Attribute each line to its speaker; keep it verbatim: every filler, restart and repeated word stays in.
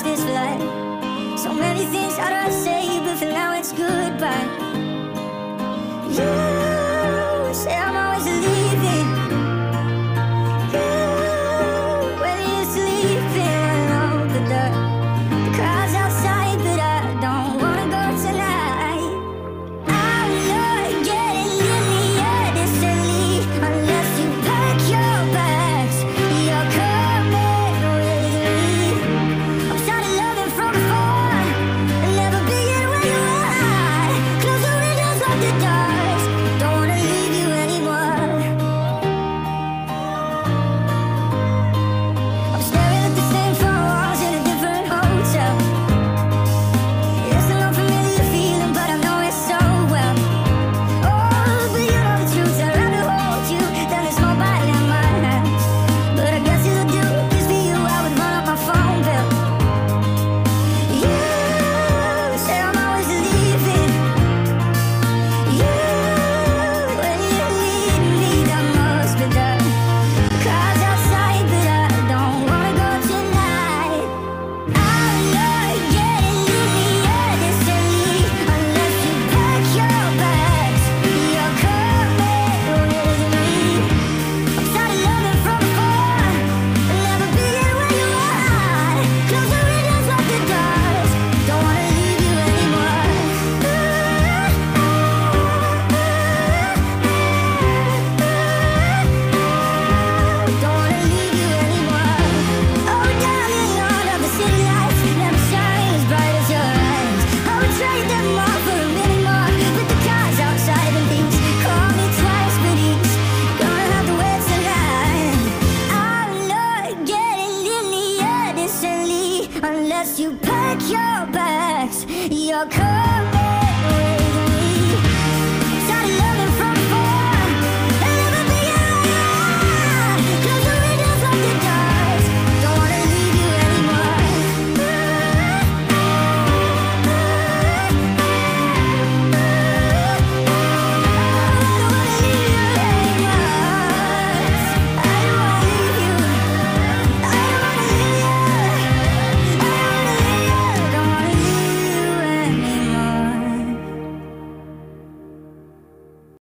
Speaker 1: this flight. So many things I'd rather say, but for now it's goodbye. You say I'm always leaving. You, when you're sleeping, I know that the, the crowd's outside, but I don't wanna go tonight. I'm not getting in the Addison Lee unless you pack your bags. You're coming with me. I'm tired of loving from afar and never being where you are. Close the windows, lock the doors. Don't wanna leave you anymore. I'm staring at the same four walls in a different hotel. It's an unfamiliar feeling, but I know it so well. Oh, but you know the truth. I'd rather hold you than this mobile in my hands. But I guess it'll do, 'cause for you I would run up my phone bill. You say I'm always leaving. You, when you leave me, that must be done. Crowds outside, but I don't wanna go tonight. I'm not getting in the Addison Lee unless you pack your bags. You're coming with me. I'm tired of loving from afar and never being where you are. Close the windows, lock the doors. Don't wanna leave you anymore. Don't wanna leave you anymore. Oh, darling, all of the city lights never shine as bright as your eyes. I would trade them all for a minute more, but the cars outside and things call me twice, but he's gonna have to wait tonight. I'm not getting in the Addison Lee unless you pack your bags. You're coming